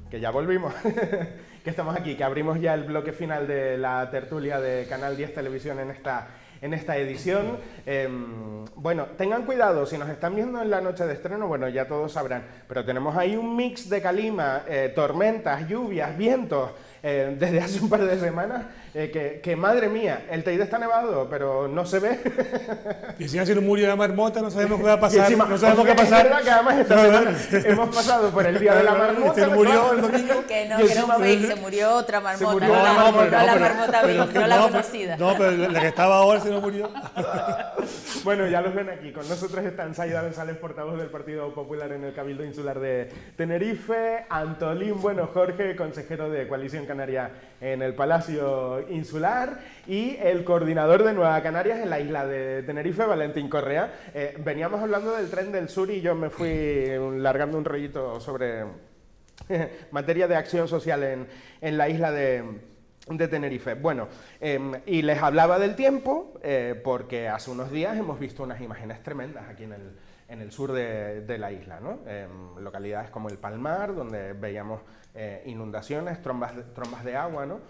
que ya volvimos, que estamos aquí, que abrimos ya el bloque final de la tertulia de Canal 10 Televisión en esta edición. Bueno, tengan cuidado, si nos están viendo en la noche de estreno, bueno, ya todos sabrán, pero tenemos ahí un mix de calima, tormentas, lluvias, vientos, desde hace un par de semanas, que madre mía, el Teide está nevado, pero no se ve. Y encima si no murió la marmota, no sabemos qué va a pasar. Encima, no sabemos qué va a pasar. Es verdad que además esta semana hemos pasado por el día de la marmota. Se murió el domingo. Que no, que era un fake, se murió otra marmota, murió no otra la marmota viva, no la conocida. No, pero la que estaba ahora se no murió. Bueno, ya los ven aquí. Con nosotros están Saida González, portavoz del Partido Popular en el Cabildo Insular de Tenerife, Antolín Bueno Jorge, consejero de Coalición Canaria en el Palacio Insular, y el coordinador de Nueva Canarias en la isla de Tenerife, Valentín Correa. Veníamos hablando del tren del sur y yo me fui largando un rollito sobre materia de acción social en la isla de Tenerife. Bueno, y les hablaba del tiempo porque hace unos días hemos visto unas imágenes tremendas aquí en el sur de la isla, ¿no? Localidades como el Palmar, donde veíamos inundaciones, trombas de agua, ¿no?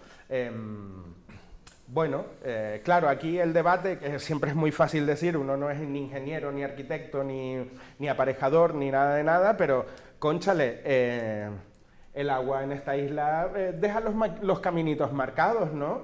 Bueno, claro, aquí el debate, que siempre es muy fácil decir, uno no es ni ingeniero, ni arquitecto, ni aparejador, ni nada de nada, pero, cónchale, el agua en esta isla deja los caminitos marcados, ¿no?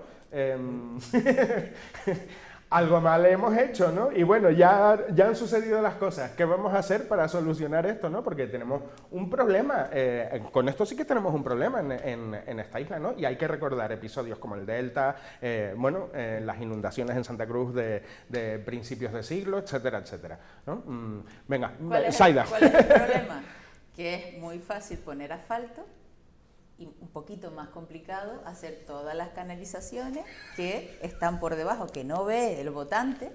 Algo mal hemos hecho, ¿no? Y bueno, ya han sucedido las cosas. ¿Qué vamos a hacer para solucionar esto, no? Porque tenemos un problema. Con esto sí que tenemos un problema en esta isla, ¿no? Y hay que recordar episodios como el Delta, bueno, las inundaciones en Santa Cruz de principios de siglo, etcétera, etcétera, ¿no? Venga, Saida. ¿Cuál es el problema? Que es muy fácil poner asfalto y un poquito más complicado hacer todas las canalizaciones que están por debajo, que no ve el votante,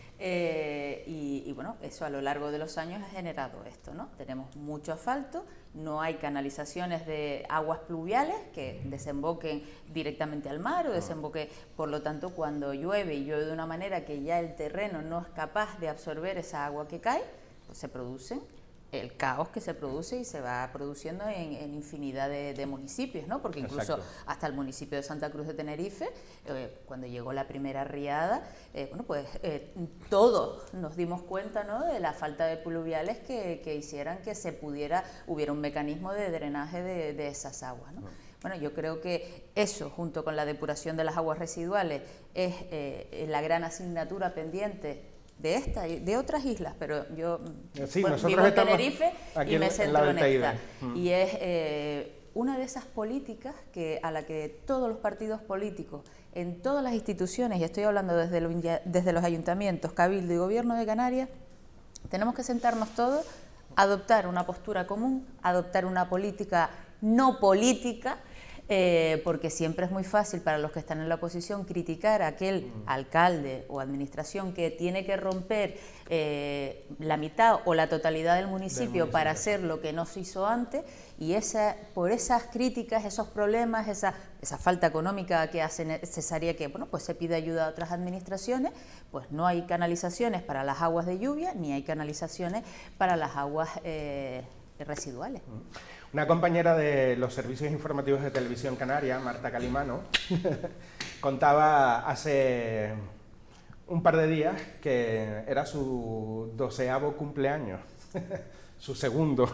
y bueno, eso a lo largo de los años ha generado esto, ¿no? Tenemos mucho asfalto, no hay canalizaciones de aguas pluviales que desemboquen directamente al mar o desemboque, por lo tanto, cuando llueve y llueve de una manera que ya el terreno no es capaz de absorber esa agua que cae, pues se producen el caos que se produce y se va produciendo en infinidad de municipios, ¿no? Porque incluso Exacto. hasta el municipio de Santa Cruz de Tenerife, cuando llegó la primera riada, bueno, pues todos nos dimos cuenta, ¿no?, de la falta de pluviales que hicieran que hubiera un mecanismo de drenaje de esas aguas, ¿no? Bueno, yo creo que eso, junto con la depuración de las aguas residuales, es la gran asignatura pendiente de esta y de otras islas, pero yo sí, bueno, nosotros vivo en estamos Tenerife aquí y me en centro la en del esta. Teide. Y es una de esas políticas a la que todos los partidos políticos, en todas las instituciones, y estoy hablando desde los ayuntamientos, Cabildo y Gobierno de Canarias, tenemos que sentarnos todos, adoptar una postura común, adoptar una política no política, porque siempre es muy fácil para los que están en la oposición criticar a aquel alcalde o administración que tiene que romper la mitad o la totalidad del municipio para hacer lo que no se hizo antes, y por esas críticas, esos problemas, esa falta económica que hace necesaria que, bueno, pues se pide ayuda a otras administraciones, pues no hay canalizaciones para las aguas de lluvia ni hay canalizaciones para las aguas residuales. Una compañera de los servicios informativos de Televisión Canaria, Marta Calimano, contaba hace un par de días que era su 12º cumpleaños, su segundo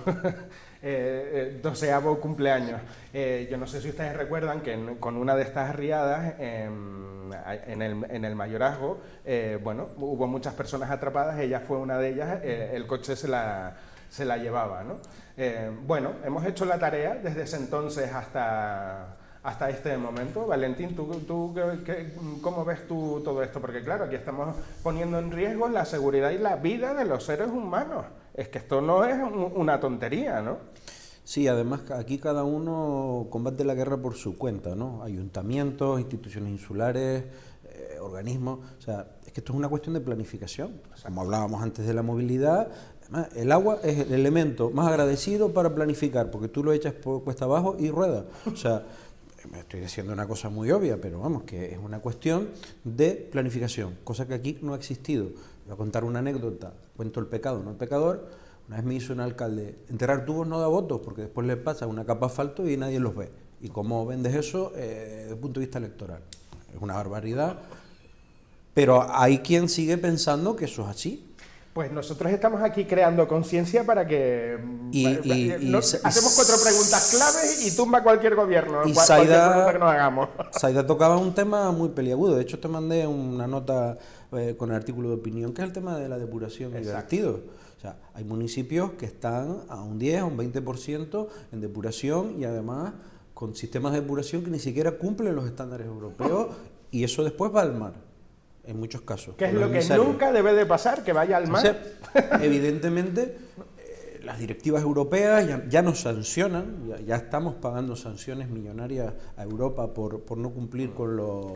12º cumpleaños. Yo no sé si ustedes recuerdan que con una de estas riadas en el mayorazgo, bueno, hubo muchas personas atrapadas, ella fue una de ellas, el coche se la llevaba, ¿no? Bueno, hemos hecho la tarea desde ese entonces hasta este momento. Valentín, ¿cómo ves tú todo esto? Porque claro, aquí estamos poniendo en riesgo la seguridad y la vida de los seres humanos. Es que esto no es una tontería, ¿no? Sí, además aquí cada uno combate la guerra por su cuenta, ¿no? Ayuntamientos, instituciones insulares, organismos, o sea, es que esto es una cuestión de planificación. Como hablábamos antes de la movilidad, además, el agua es el elemento más agradecido para planificar, porque tú lo echas por cuesta abajo y rueda. O sea, me estoy diciendo una cosa muy obvia, pero vamos, que es una cuestión de planificación, cosa que aquí no ha existido. Voy a contar una anécdota, cuento el pecado, no el pecador. Una vez me hizo un alcalde, enterrar tubos no da votos, porque después le pasa una capa de asfalto y nadie los ve. ¿Y cómo vendes eso desde el punto de vista electoral? Es una barbaridad, pero hay quien sigue pensando que eso es así. Pues nosotros estamos aquí creando conciencia para que hacemos 4 preguntas claves y tumba cualquier gobierno, cualquier pregunta que nos hagamos. Saida tocaba un tema muy peliagudo. De hecho, te mandé una nota con el artículo de opinión, que es el tema de la depuración y vertidos. O sea, hay municipios que están a un 10, a un 20% en depuración y además con sistemas de depuración que ni siquiera cumplen los estándares europeos y eso después va al mar. En muchos casos. ¿Qué es lo que nunca debe de pasar? Que vaya al mar. Entonces, evidentemente, las directivas europeas ya nos sancionan, ya estamos pagando sanciones millonarias a Europa por no cumplir con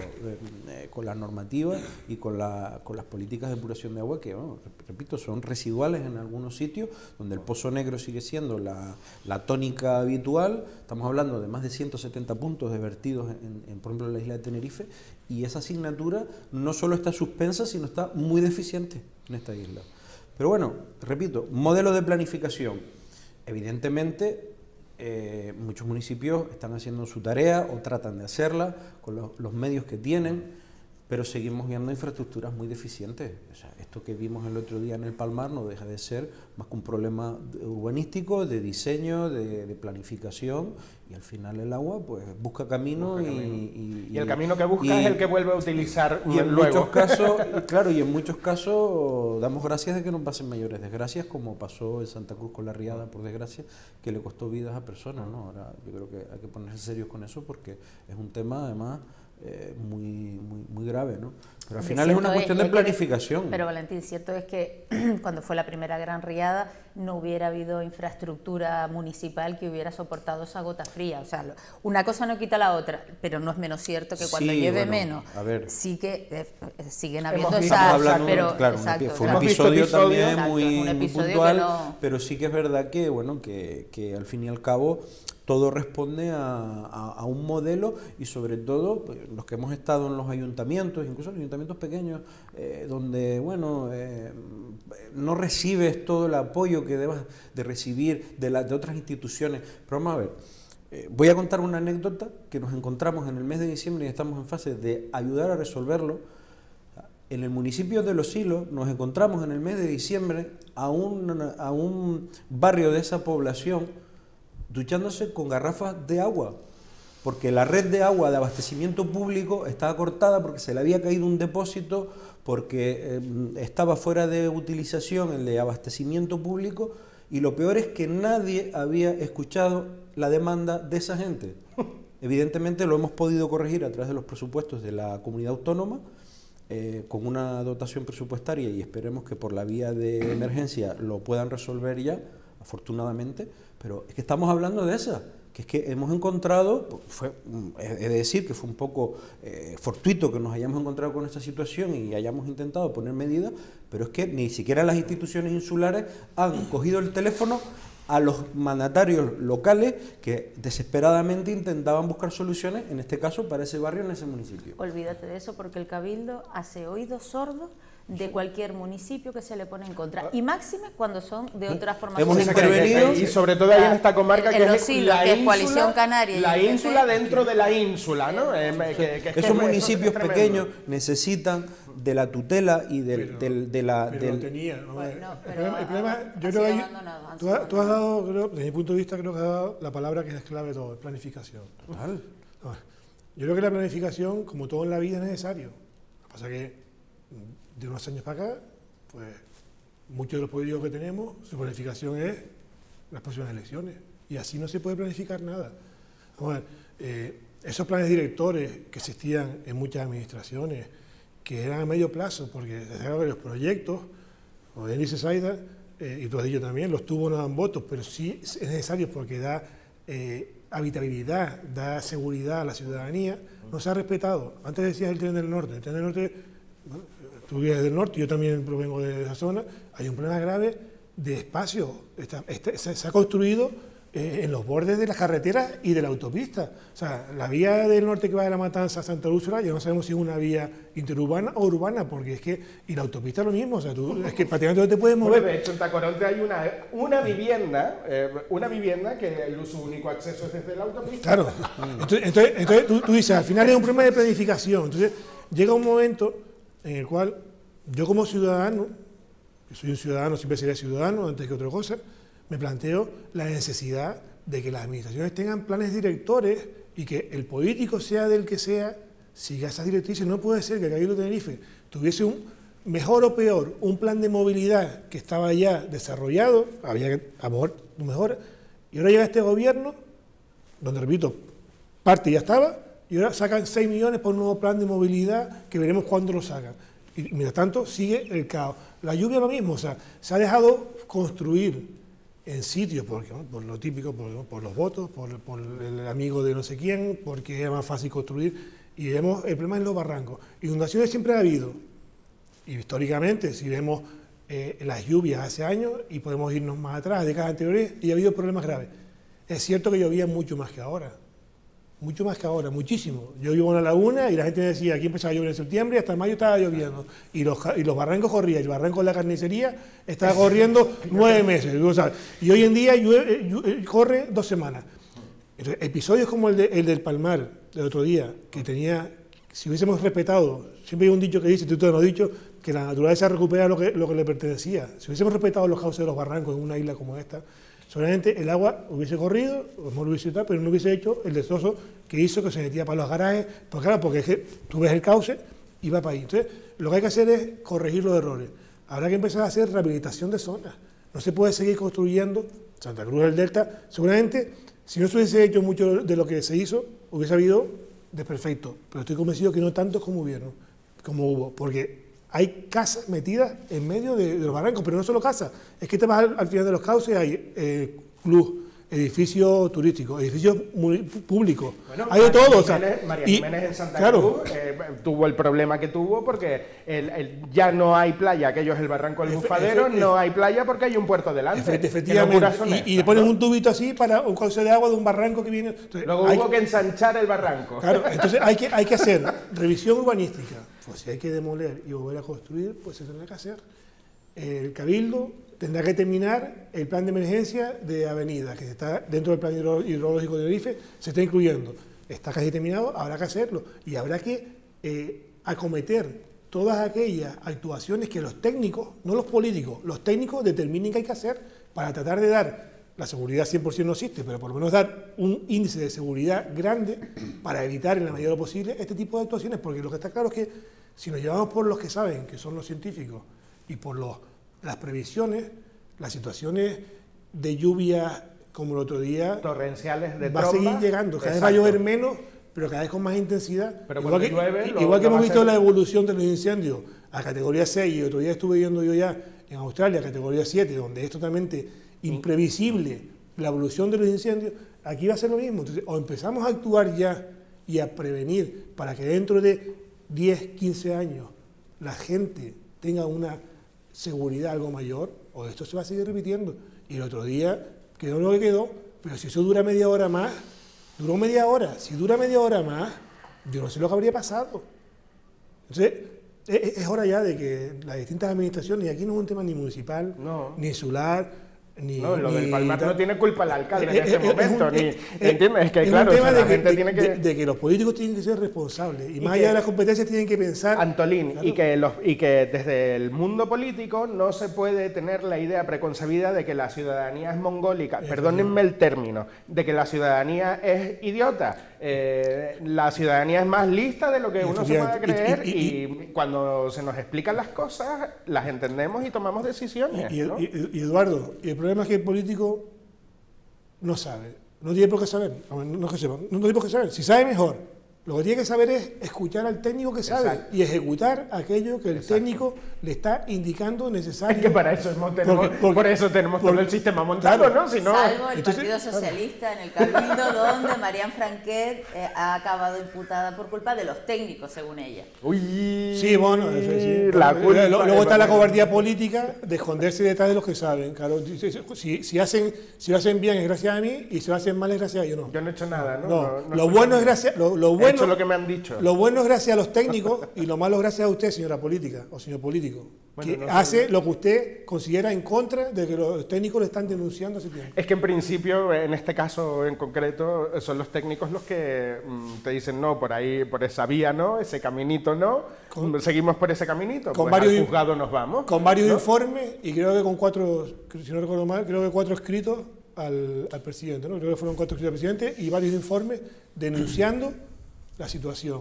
la normativa y con las políticas de depuración de agua que, bueno, repito, son residuales en algunos sitios, donde el pozo negro sigue siendo la tónica habitual. Estamos hablando de más de 170 puntos de vertidos, por ejemplo, en la isla de Tenerife, y esa asignatura no solo está suspensa, sino está muy deficiente en esta isla. Pero bueno, repito, modelo de planificación. Evidentemente, muchos municipios están haciendo su tarea o tratan de hacerla con los medios que tienen, pero seguimos viendo infraestructuras muy deficientes. O sea, esto que vimos el otro día en el Palmar no deja de ser más que un problema urbanístico, de diseño, de planificación, y al final el agua pues busca camino y el camino que busca es el que vuelve a utilizar y en luego. Muchos casos, claro, y en muchos casos damos gracias de que no pasen mayores desgracias, como pasó en Santa Cruz con la riada, por desgracia, que le costó vidas a personas, ¿no? Ahora yo creo que hay que ponerse serios con eso porque es un tema además muy grave, ¿no? Pero al final es una cuestión de planificación. Pero Valentín, cierto es que cuando fue la primera gran riada no hubiera habido infraestructura municipal que hubiera soportado esa gota fría. O sea, una cosa no quita la otra, pero no es menos cierto que cuando llueve menos, sí que siguen habiendo esas... Pero, claro, fue un episodio también muy puntual, pero sí que es verdad que, bueno, que al fin y al cabo todo responde a un modelo y sobre todo pues, los que hemos estado en los ayuntamientos, incluso en ayuntamientos pequeños, donde bueno no recibes todo el apoyo que debas de recibir de otras instituciones. Pero vamos a ver, voy a contar una anécdota que nos encontramos en el mes de diciembre y estamos en fase de ayudar a resolverlo. En el municipio de Los Silos nos encontramos en el mes de diciembre a un barrio de esa población duchándose con garrafas de agua, porque la red de agua de abastecimiento público estaba cortada porque se le había caído un depósito, porque estaba fuera de utilización el de abastecimiento público, y lo peor es que nadie había escuchado la demanda de esa gente. Evidentemente lo hemos podido corregir a través de los presupuestos de la comunidad autónoma, con una dotación presupuestaria, y esperemos que por la vía de emergencia lo puedan resolver ya, afortunadamente. Pero es que estamos hablando de esa, que es que hemos encontrado, he de decir que fue un poco fortuito que nos hayamos encontrado con esta situación y hayamos intentado poner medidas, pero es que ni siquiera las instituciones insulares han cogido el teléfono a los mandatarios locales que desesperadamente intentaban buscar soluciones, en este caso para ese barrio, en ese municipio. Olvídate de eso, porque el Cabildo hace oídos sordos de cualquier municipio que se le pone en contra, y máxime cuando son de otra formación. Hemos intervenido, y sobre todo ahí en esta comarca que es la ínsula, Coalición Canaria, la ínsula dentro de la ínsula, ¿no? Esos municipios pequeños necesitan de la tutela y el problema, yo creo que tú has dado, desde mi punto de vista, creo que has dado la palabra que es clave de todo, es planificación. Total. Yo creo que la planificación, como todo en la vida, es necesario. Lo que pasa es que de unos años para acá, pues muchos de los políticos que tenemos, su planificación es las próximas elecciones, y así no se puede planificar nada. Vamos a ver, esos planes directores que existían en muchas administraciones, que eran a medio plazo, porque desde luego que los proyectos, como bien dice Saida, y tú has dicho también, los tubos no dan votos, pero sí es necesario porque da habitabilidad, da seguridad a la ciudadanía, no se ha respetado. Antes decías el tren del norte, bueno, tú vienes del norte, yo también provengo de esa zona, hay un problema grave de espacio, se ha construido en los bordes de las carreteras y de la autopista. O sea, la vía del norte que va de La Matanza a Santa Úrsula, ya no sabemos si es una vía interurbana o urbana, porque es que, y la autopista es lo mismo, o sea, es que prácticamente no te puedes mover. Bueno, de hecho, en Tacoronte hay una vivienda que su único acceso es desde la autopista. Claro, entonces tú dices, al final es un problema de planificación. Entonces llega un momento en el cual yo como ciudadano, que soy un ciudadano, siempre seré ciudadano antes que otra cosa, me planteo la necesidad de que las administraciones tengan planes directores y que el político, sea del que sea, siga esas directrices. No puede ser que el Cabildo de Tenerife tuviese un, mejor o peor, un plan de movilidad que estaba ya desarrollado, había que, a lo mejor, mejor, y ahora llega este gobierno, donde, repito, parte ya estaba, y ahora sacan 6 millones por un nuevo plan de movilidad que veremos cuándo lo sacan. Y mientras tanto sigue el caos. La lluvia lo mismo, o sea, se ha dejado construir en sitios, porque, ¿no?, por lo típico, por los votos, por el amigo de no sé quién, porque es más fácil construir, y vemos el problema en los barrancos. Inundaciones siempre ha habido, y históricamente, si vemos las lluvias hace años, y podemos irnos más atrás, décadas anteriores, y ha habido problemas graves. Es cierto que llovía mucho más que ahora, muchísimo. Yo vivo en la laguna y la gente decía, aquí empezaba a llover en septiembre y hasta mayo estaba lloviendo. Y los barrancos corrían, y el barranco de la carnicería estaba corriendo 9 meses. Y hoy en día corre 2 semanas. Entonces, episodios como el del Palmar, del otro día, que tenía, si hubiésemos respetado, siempre hay un dicho que dice, tú te lo has dicho, que la naturaleza recupera lo que le pertenecía. Si hubiésemos respetado los cauces de los barrancos en una isla como esta, solamente el agua hubiese corrido, o no lo hubiese tal, pero no hubiese hecho el destrozo que hizo, que se metía para los garajes, porque claro, porque es que tú ves el cauce y va para ahí. Entonces, lo que hay que hacer es corregir los errores. Habrá que empezar a hacer rehabilitación de zonas. No se puede seguir construyendo Santa Cruz del Delta. Seguramente, si no se hubiese hecho mucho de lo que se hizo, hubiese habido desperfecto. Pero estoy convencido que no tantos como hubo, porque hay casas metidas en medio de los barrancos, pero no solo casas, es que te vas al final de los cauces, hay club, edificios turísticos, edificios públicos, bueno, hay de todo. María Jiménez en Santa Cruz tuvo el problema que tuvo porque ya no hay playa, aquello es el barranco del Bufadero, no hay playa porque hay un puerto delante. Efectivamente, y le ponen un tubito así para un cauce de agua de un barranco que viene. Entonces, luego hubo que ensanchar el barranco. Claro, entonces hay que hacer revisión urbanística. Pues si hay que demoler y volver a construir, pues se tendrá que hacer. El Cabildo tendrá que terminar el plan de emergencia de avenida, que está dentro del plan hidrológico de Tenerife, se está incluyendo. Está casi terminado, habrá que hacerlo. Y habrá que acometer todas aquellas actuaciones que los técnicos, no los políticos, los técnicos determinen que hay que hacer para tratar de dar, la seguridad 100% no existe, pero por lo menos dar un índice de seguridad grande para evitar en la medida de lo posible este tipo de actuaciones, porque lo que está claro es que si nos llevamos por los que saben, que son los científicos, y por las previsiones, las situaciones de lluvia como el otro día, torrenciales de va a seguir llegando, cada vez va a llover menos, pero cada vez con más intensidad. Pero igual que hemos visto la evolución de los incendios a categoría 6, y otro día estuve viendo yo ya en Australia, categoría 7, donde es totalmente imprevisible la evolución de los incendios, aquí va a ser lo mismo. Entonces, o empezamos a actuar ya y a prevenir para que dentro de 10, 15 años la gente tenga una seguridad algo mayor, o esto se va a seguir repitiendo. Y el otro día quedó lo que quedó, pero si eso dura media hora más, duró media hora, si dura media hora más, yo no sé lo que habría pasado. Entonces, es hora ya de que las distintas administraciones, y aquí no es un tema ni municipal, ni insular, no, lo del Palmar no tiene culpa el alcalde en este momento, ¿entiendes? Es que es claro, un tema la gente tiene que... de que los políticos tienen que ser responsables, y más allá de las competencias tienen que pensar... Antolín, claro. y que desde el mundo político no se puede tener la idea preconcebida de que la ciudadanía es mongólica, perdónenme el término, de que la ciudadanía es idiota. La ciudadanía es más lista de lo que uno se puede creer, y cuando se nos explican las cosas, las entendemos y tomamos decisiones. Y Eduardo, y el problema es que el político no sabe, no tiene por qué saber, no tiene por qué saber. Si sabe, mejor, Lo que tiene que saber es escuchar al técnico que sabe. Exacto. Y ejecutar aquello que el Exacto. técnico le está indicando necesario. Es que para eso por eso tenemos todo el sistema montado, claro, ¿no? Si no salvo el Partido Socialista en el Cabildo, donde Marian Franquet ha acabado imputada por culpa de los técnicos, según ella. Uy, sí, bueno, sí. Luego está la cobardía política de esconderse detrás de los que saben. Claro, si lo hacen bien es gracias a mí, y si lo hacen mal es gracias a ellos. No. Yo no he hecho nada, ¿no? Lo bueno es gracias... He hecho lo que me han dicho. Lo bueno es gracias a los técnicos y lo malo es gracias a usted, señora política o señor político, que hace lo que usted considera en contra de que los técnicos le están denunciando hace tiempo. Es que en principio, en este caso en concreto, son los técnicos los que te dicen no, por ahí, por esa vía no, ese caminito no, seguimos por ese caminito, con pues varios, al juzgado nos vamos. Con varios informes y creo que con 4, si no recuerdo mal, creo que 4 escritos al presidente, ¿no? Creo que fueron 4 escritos al presidente y varios informes denunciando la situación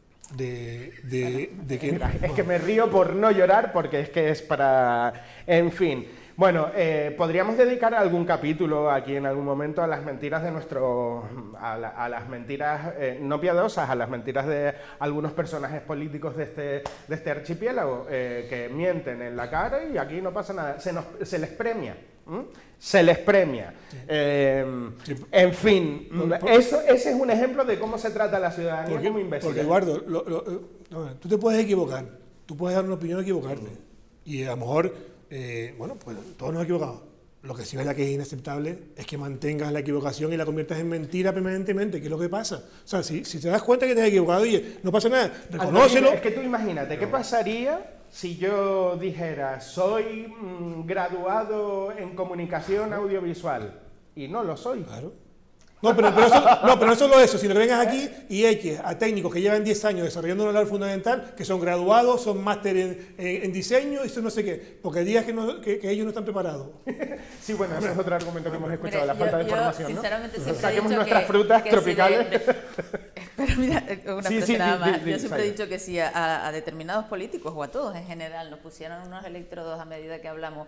de que... Mira, es que me río por no llorar porque es que es para... En fin. Bueno, podríamos dedicar algún capítulo aquí en algún momento a las mentiras de nuestro... a las mentiras no piadosas, a las mentiras de algunos personajes políticos de este archipiélago que mienten en la cara y aquí no pasa nada. Se les premia. Se les premia. Sí. En fin, ese es un ejemplo de cómo se trata a la ciudadanía como imbécil. Porque, Eduardo, tú te puedes equivocar, tú puedes dar una opinión y equivocarte. Y a lo mejor, bueno, pues todos nos equivocamos. Lo que sí es que es inaceptable es que mantengas la equivocación y la conviertas en mentira permanentemente, que es lo que pasa. O sea, si te das cuenta que te has equivocado, oye, no pasa nada, reconócelo. Es que tú imagínate, ¿qué pasaría si yo dijera, soy graduado en comunicación audiovisual y no lo soy? Claro. No, pero no solo eso, sino que vengas aquí y eches a técnicos que llevan 10 años desarrollando una labor fundamental, que son graduados, son máster en diseño y eso no sé qué, porque digas que ellos no están preparados. Sí, bueno, ese es otro argumento que hemos escuchado, la falta de formación, sinceramente, ¿no? Siempre Saquemos he dicho nuestras frutas tropicales. Pero mira, una frase nada más. Yo siempre he dicho que si a determinados políticos o a todos en general nos pusieran unos electrodos a medida que hablamos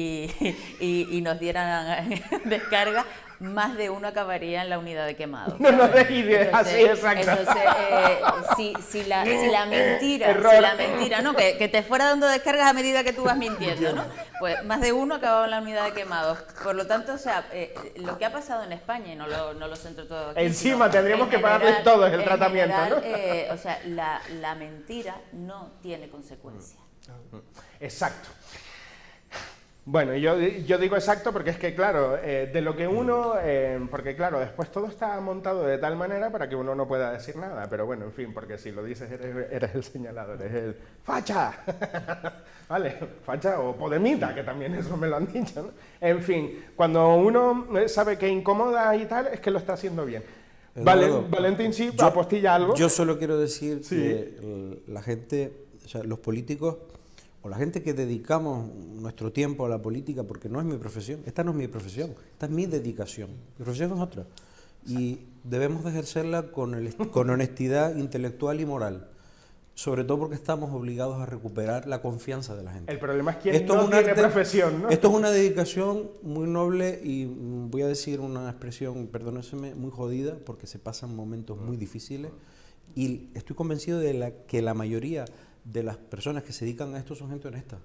y nos dieran descarga, más de uno acabaría en la unidad de quemados. No nos des ideas, así, exacto. Entonces, si la mentira, ¿no? Que te fuera dando descargas a medida que tú vas mintiendo, ¿no? Pues más de uno acababa en la unidad de quemados. Por lo tanto, o sea, lo que ha pasado en España, y no lo centro todo aquí. Encima tendríamos que pagarles todos el tratamiento, general, ¿no? O sea, la mentira no tiene consecuencias. Exacto. Bueno, yo digo exacto porque es que, claro, de lo que uno... porque, claro, después todo está montado de tal manera para que uno no pueda decir nada, pero bueno, en fin, porque si lo dices eres el señalado, eres el ¡facha! ¿Vale? Facha o podemita, que también eso me lo han dicho, ¿no? En fin, cuando uno sabe que incomoda y tal, es que lo está haciendo bien. Eduardo, Valentín, sí, apostilla algo. Yo solo quiero decir que la gente, o sea, los políticos... o la gente que dedicamos nuestro tiempo a la política, porque no es mi profesión, esta no es mi profesión, esta es mi dedicación, mi profesión es otra, y debemos de ejercerla con honestidad intelectual y moral, sobre todo porque estamos obligados a recuperar la confianza de la gente. El problema es que no tiene profesión, ¿no? Esto es una dedicación muy noble y voy a decir una expresión, perdónenme, muy jodida, porque se pasan momentos muy difíciles, y estoy convencido de que la mayoría de las personas que se dedican a esto son gente honesta,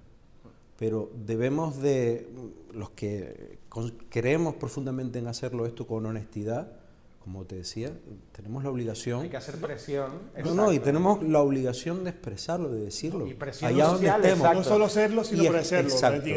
pero debemos de, los que creemos profundamente en hacerlo esto con honestidad, como te decía, tenemos la obligación... Hay que hacer presión. Y tenemos la obligación de expresarlo, de decirlo. Y presión allá social, donde estemos. No solo serlo, sino parecerlo.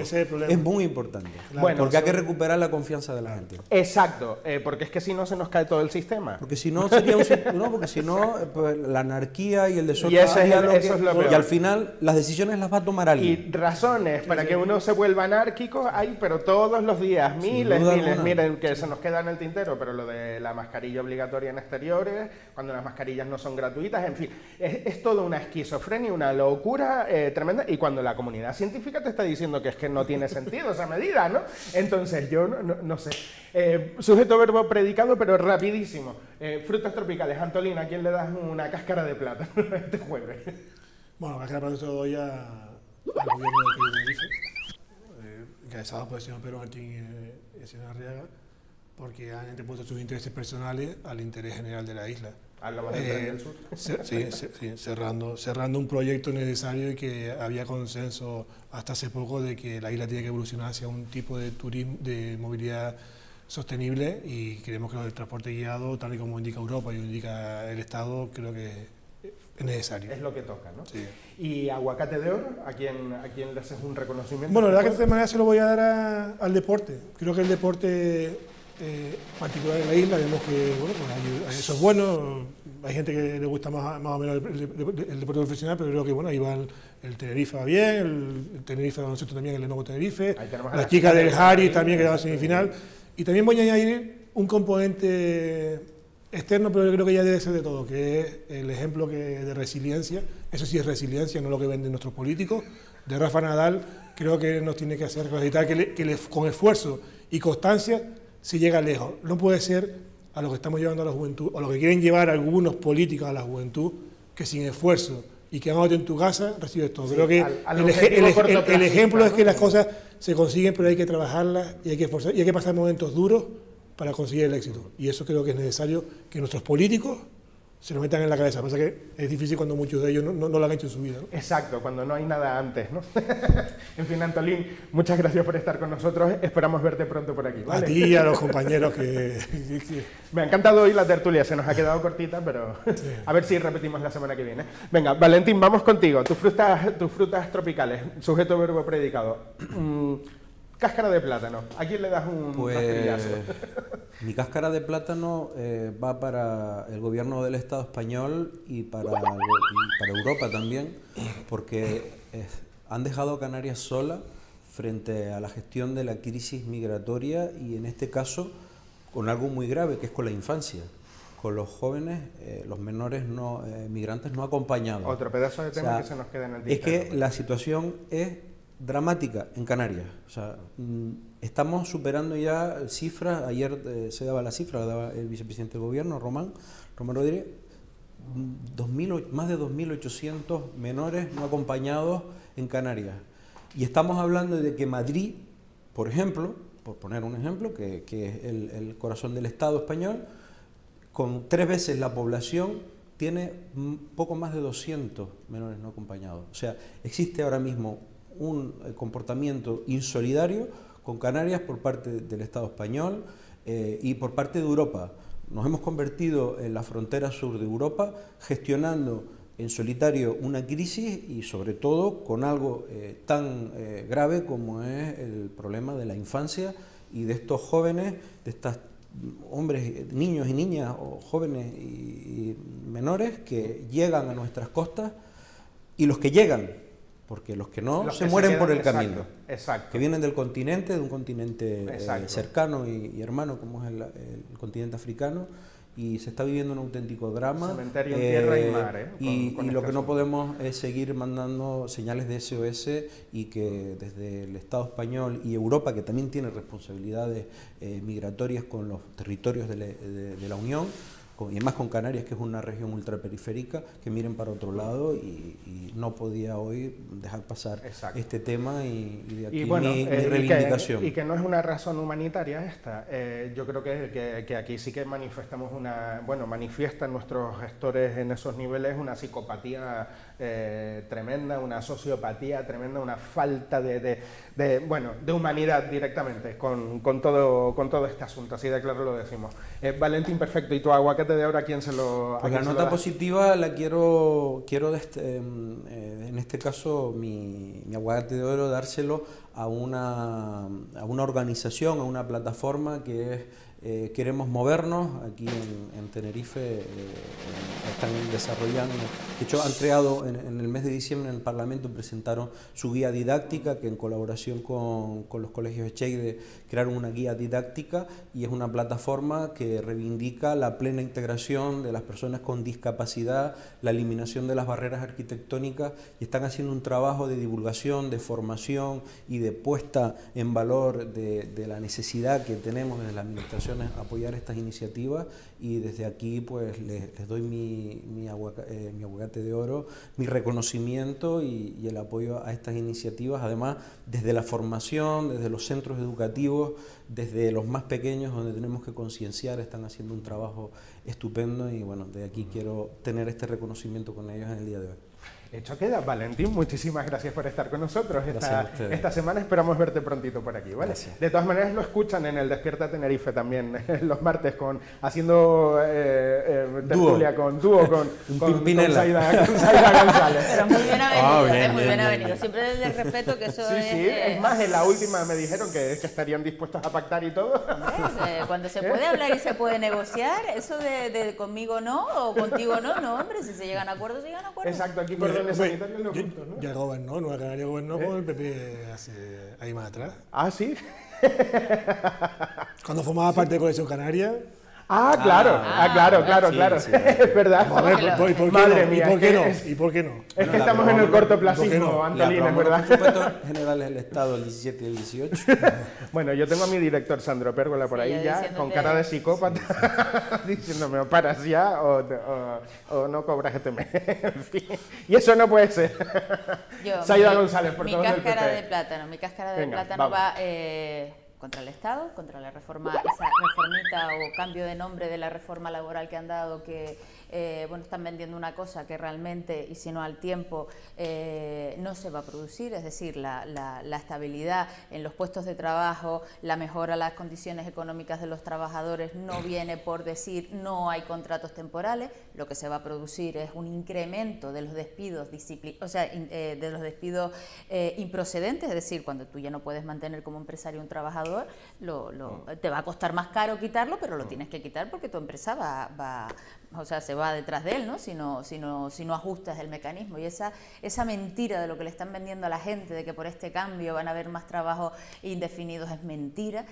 Es muy importante, bueno, porque hay que recuperar la confianza de la gente. Exacto, porque es que si no se nos cae todo el sistema. Porque si no sería porque si no, pues, la anarquía y el desorden. Y eso es lo peor. Y al final las decisiones las va a tomar alguien. Y razones para que uno se vuelva anárquico hay, pero todos los días, miles. Miren, que se nos queda en el tintero, pero lo de la mascarilla obligatoria en exteriores, cuando las mascarillas no son gratuitas, en fin, es toda una esquizofrenia, una locura tremenda, y cuando la comunidad científica te está diciendo que es que no tiene sentido esa medida, ¿no? Entonces yo no sé. Sujeto verbo predicado, pero rapidísimo. Frutas tropicales. Antolina, ¿a quién le das una cáscara de plátano este jueves? Bueno, la cáscara de plátano se lo doy al gobierno de Tenerife, encabezado por el señor Pedro Martín y el señor Arriaga, porque han antepuesto sus intereses personales al interés general de la isla. Hablamos del Tren del Sur. Sí, cerrando un proyecto necesario y que había consenso hasta hace poco de que la isla tiene que evolucionar hacia un tipo de turismo, de movilidad sostenible, y creemos que el transporte guiado, tal y como indica Europa y indica el Estado, creo que es necesario. Es lo que toca, ¿no? Sí. ¿Y Aguacate de Oro? ¿A quién le haces un reconocimiento? Bueno, la verdad que de esta manera se lo voy a dar al deporte. Creo que el deporte particular en la isla, vemos que bueno, pues eso es bueno. Hay gente que le gusta más o menos el deporte profesional, pero creo que bueno, ahí va el Tenerife va bien, el Tenerife de baloncesto también, el Lenovo Tenerife, la chica del Harry también que era semifinal. Y también voy a añadir un componente externo, pero yo creo que ya debe ser de todo, que es el ejemplo de resiliencia. Eso sí es resiliencia, no lo que venden nuestros políticos. De Rafa Nadal, creo que nos tiene que hacer acreditar que con esfuerzo y constancia se llega lejos. No puede ser a lo que estamos llevando a la juventud, o lo que quieren llevar algunos políticos a la juventud, que sin esfuerzo y quedándote en tu casa recibes todo. Sí, creo que el ejemplo es que las cosas se consiguen, pero hay que trabajarlas y hay que esforzar, y hay que pasar momentos duros para conseguir el éxito. Y eso creo que es necesario que nuestros políticos se lo metan en la cabeza. Pasa que es difícil cuando muchos de ellos no lo han hecho en su vida, ¿no? Exacto, cuando no hay nada antes, ¿no? En fin, Antolín, muchas gracias por estar con nosotros. Esperamos verte pronto por aquí, ¿vale? A ti y a los compañeros que... Me ha encantado hoy la tertulia, se nos ha quedado cortita, pero sí. A ver si repetimos la semana que viene. Venga, Valentín, vamos contigo. Tus frutas tropicales, sujeto, verbo, predicado. Cáscara de plátano, ¿a quién le das un pastillazo? Mi cáscara de plátano va para el gobierno del Estado español y para Europa también, porque han dejado a Canarias sola frente a la gestión de la crisis migratoria, y en este caso con algo muy grave, que es con la infancia, con los jóvenes, los menores no migrantes no acompañados. Otro pedazo de tema que se nos queda en el tintero. Es que la situación es dramática en Canarias. O sea, estamos superando ya cifras. Ayer se daba la cifra, la daba el vicepresidente del gobierno, Román Rodríguez, más de 2.800 menores no acompañados en Canarias. Y estamos hablando de que Madrid, por ejemplo, por poner un ejemplo, que es el corazón del Estado español, con 3 veces la población, tiene poco más de 200 menores no acompañados. O sea, existe ahora mismo un comportamiento insolidario con Canarias por parte del Estado español y por parte de Europa. Nos hemos convertido en la frontera sur de Europa, gestionando en solitario una crisis, y sobre todo con algo tan grave como es el problema de la infancia y de estos jóvenes, de estos hombres, niños y niñas, o jóvenes y menores que llegan a nuestras costas, y los que llegan, porque los que no se mueren por el camino, que vienen del continente, de un continente cercano y hermano como es el continente africano, y se está viviendo un auténtico drama. Cementerio en tierra y mar, y lo que no podemos es seguir mandando señales de SOS, y que desde el Estado español y Europa, que también tiene responsabilidades migratorias con los territorios de la Unión, y además con Canarias, que es una región ultraperiférica, que miren para otro lado, y no podía hoy dejar pasar este tema, y de aquí mi reivindicación. Y que no es una razón humanitaria esta. Yo creo que aquí sí que manifestamos manifiestan nuestros gestores en esos niveles una psicopatía tremenda, una sociopatía tremenda, una falta de humanidad directamente con todo este asunto, así de claro lo decimos. Valentín, perfecto. ¿Y tu aguacate de oro a quién se lo Pues la nota positiva la quiero en este caso, mi aguacate de oro, dárselo a una organización, a una plataforma que es Queremos Movernos. Aquí en Tenerife están desarrollando, de hecho han creado en el mes de diciembre en el Parlamento, presentaron su guía didáctica, que en colaboración con los colegios Echeide crearon una guía didáctica, y es una plataforma que reivindica la plena integración de las personas con discapacidad, la eliminación de las barreras arquitectónicas, y están haciendo un trabajo de divulgación, de formación y de puesta en valor de la necesidad que tenemos desde las administraciones apoyar estas iniciativas, y desde aquí pues les doy mi aguacate de oro, mi reconocimiento y el apoyo a estas iniciativas, además desde la formación, desde los centros educativos, desde los más pequeños donde tenemos que concienciar, están haciendo un trabajo estupendo, y bueno, de aquí quiero tener este reconocimiento con ellos en el día de hoy. Hecho queda. Valentín, muchísimas gracias por estar con nosotros esta semana. Esperamos verte prontito por aquí, ¿vale? Gracias. De todas maneras, lo escuchan en el Despierta Tenerife también los martes, haciendo tertulia con Zaida González. Pero muy bien avenido, bien, muy bien, bien avenido. bien. Siempre desde el respeto, que eso Sí, es... sí, es más, en la última me dijeron que estarían dispuestos a pactar y todo. Cuando se puede hablar y se puede negociar, eso de conmigo no o contigo no, hombre, si se llegan a acuerdos, se llegan a acuerdos. Exacto, aquí cordones sanitarios no juntos, ¿no? Ya gobernó, Nueva Canaria gobernó con el PP ahí más atrás. Ah, sí. Cuando formaba parte de Coalición Canaria. Ah, claro, claro. Sí. Es verdad. A ver, ¿y por qué Madre no? mía, ¿Y por qué no? es- ¿Y por qué no? Es que estamos en el cortoplacismo, no? Antolín, es Los verdad. presupuestos generales del Estado el 17 y el 18. Bueno, yo tengo a mi director Sandro Pérgola por Sí, ahí ya ya, diciéndote- con cara de psicópata, diciéndome o paras ya o no cobras este mes. En fin, y eso no puede ser. Zaida González, por mi todo el cáscara PP. de plátano, mi cáscara de Venga, plátano vamos. va contra el Estado, contra la reforma, esa reformita o cambio de nombre de la reforma laboral que han dado, que bueno, están vendiendo una cosa que realmente, y si no al tiempo, no se va a producir, es decir, la estabilidad en los puestos de trabajo, la mejora de las condiciones económicas de los trabajadores no viene por decir no hay contratos temporales, lo que se va a producir es un incremento de los despidos, de los despidos improcedentes, es decir, cuando tú ya no puedes mantener como empresario un trabajador, te va a costar más caro quitarlo, pero lo tienes que quitar porque tu empresa se va detrás de él, ¿no? Si no ajustas el mecanismo. Y esa mentira de lo que le están vendiendo a la gente, de que por este cambio van a haber más trabajos indefinidos, es mentira.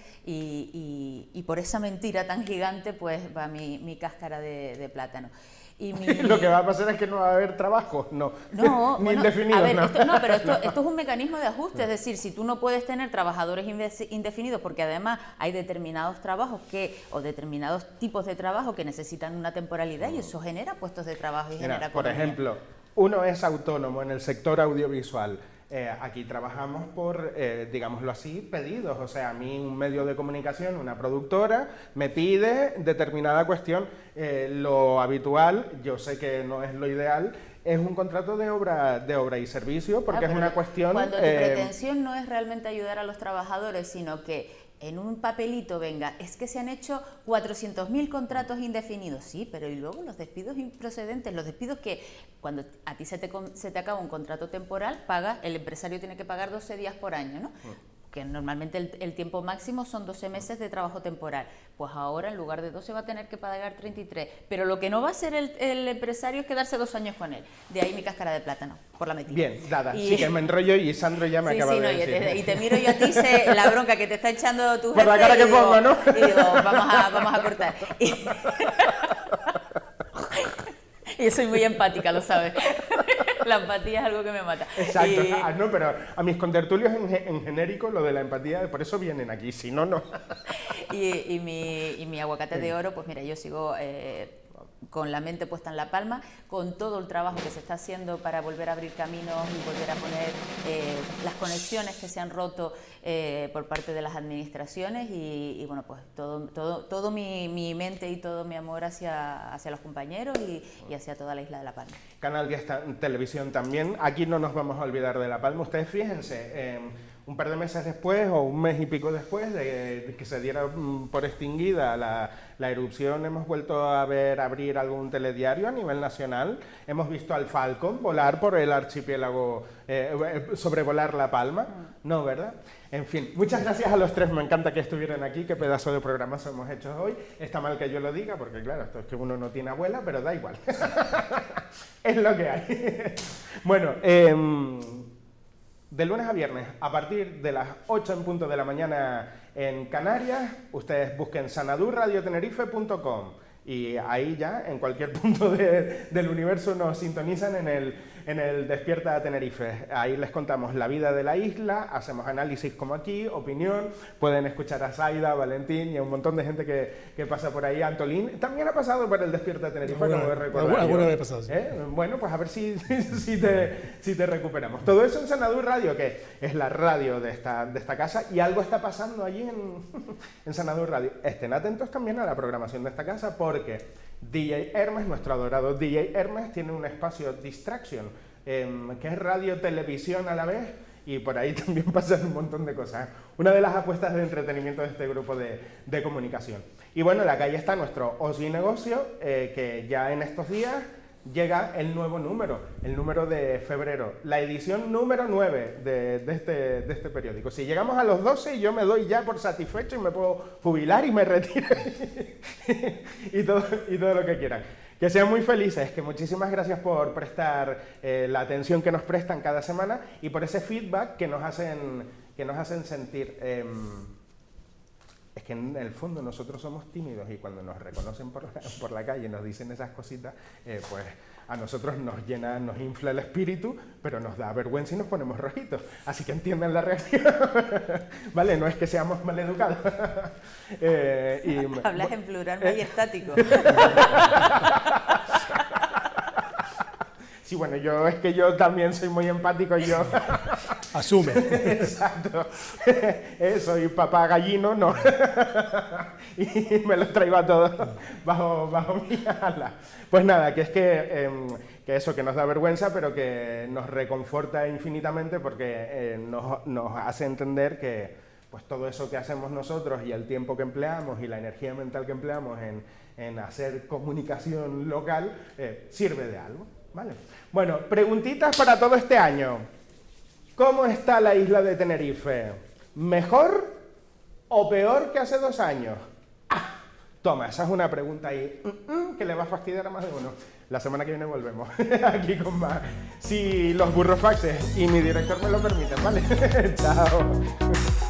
Y por esa mentira tan gigante, pues va mi cáscara de plátano. Y Lo que va a pasar es que no va a haber trabajo, no. No, Ni bueno, indefinidos, a ver, no. pero esto es un mecanismo de ajuste, es decir, si tú no puedes tener trabajadores indefinidos, porque además hay determinados trabajos o determinados tipos de trabajo que necesitan una temporalidad, y eso genera puestos de trabajo y Mira, genera por economía. ejemplo, uno es autónomo en el sector audiovisual. Aquí trabajamos por, digámoslo así, pedidos. O sea, a mí un medio de comunicación, una productora, me pide determinada cuestión. Lo habitual, yo sé que no es lo ideal, es un contrato de obra y servicio, porque es pero una cuestión... Cuando tu pretensión no es realmente ayudar a los trabajadores, sino que en un papelito venga, es que se han hecho 400.000 contratos indefinidos, sí, pero y luego los despidos improcedentes, los despidos que cuando a ti se te acaba un contrato temporal, el empresario tiene que pagar 12 días por año, ¿no? Que normalmente el tiempo máximo son 12 meses de trabajo temporal. Pues ahora en lugar de 12 va a tener que pagar 33. Pero lo que no va a hacer el empresario es quedarse 2 años con él. De ahí mi cáscara de plátano, por la metida. Bien, dada. Sí que me enrollo y Sandro ya me acaba de decir. Y te miro yo a ti, la bronca que te está echando tu Por jefe. la cara que digo, pongo, ¿no? Y digo, vamos a cortar. Y yo soy muy empática, lo sabes. La empatía es algo que me mata. Exacto. No, pero a mis contertulios en genérico, lo de la empatía, por eso vienen aquí, si no, no. Y mi aguacate de oro, pues mira, yo sigo con la mente puesta en La Palma, con todo el trabajo que se está haciendo para volver a abrir caminos y volver a poner las conexiones que se han roto por parte de las administraciones y bueno, pues todo mi mente y todo mi amor hacia los compañeros y hacia toda la isla de La Palma. Canal 10 Televisión también. Aquí no nos vamos a olvidar de La Palma. Ustedes fíjense, un par de meses después o un mes y pico después de que se diera por extinguida la erupción, hemos vuelto a ver abrir algún telediario a nivel nacional. Hemos visto al Falcon volar por el archipiélago, sobrevolar La Palma. No, ¿verdad? En fin, muchas gracias a los tres. Me encanta que estuvieran aquí. Qué pedazo de programa hemos hecho hoy. Está mal que yo lo diga, porque claro, esto es que uno no tiene abuela, pero da igual. Es lo que hay. Bueno, de lunes a viernes, a partir de las 8 en punto de la mañana en Canarias, ustedes busquen sanadurradiotenerife.com y ahí ya, en cualquier punto del universo, nos sintonizan en en el Despierta Tenerife. Ahí les contamos la vida de la isla, hacemos análisis como aquí, opinión, pueden escuchar a Zaida, a Valentín y a un montón de gente que pasa por ahí. Antolín también ha pasado por el Despierta Tenerife, Alguna vez he pasado, sí. Bueno, pues a ver si te recuperamos. Todo eso en Xanadu Radio, que es la radio de esta casa, y algo está pasando allí en Xanadu Radio. Estén atentos también a la programación de esta casa, porque DJ Hermes, nuestro adorado DJ Hermes, tiene un espacio Distraction, que es radio-televisión a la vez, y por ahí también pasan un montón de cosas. Una de las apuestas de entretenimiento de este grupo de comunicación. Y bueno, en la calle está nuestro Osi Negocio, que ya en estos días llega el nuevo número, el número de febrero, la edición número 9 de este periódico. Si llegamos a los 12, yo me doy ya por satisfecho y me puedo jubilar y me retiro y todo lo que quieran. Que sean muy felices, que muchísimas gracias por prestar la atención que nos prestan cada semana y por ese feedback que nos hacen sentir. Es que en el fondo nosotros somos tímidos y cuando nos reconocen por la calle y nos dicen esas cositas, pues a nosotros nos llena, nos infla el espíritu, pero nos da vergüenza y nos ponemos rojitos. Así que entiendan la reacción. Vale, no es que seamos maleducados. Hablas en plural majestático. Sí, bueno, yo también soy muy empático y yo... Asume. Exacto. Soy papá gallino, no. Y me lo traigo a todos bajo mi ala. Pues nada, que es que eso, que nos da vergüenza, pero que nos reconforta infinitamente porque nos hace entender que pues todo eso que hacemos nosotros y el tiempo que empleamos y la energía mental que empleamos en hacer comunicación local sirve de algo. ¿Vale? Bueno, preguntitas para todo este año. ¿Cómo está la isla de Tenerife? ¿Mejor o peor que hace 2 años? Toma, esa es una pregunta ahí que le va a fastidiar a más de uno. La semana que viene volvemos aquí con más. Si los burrofaxes y mi director me lo permiten, ¿vale? Chao.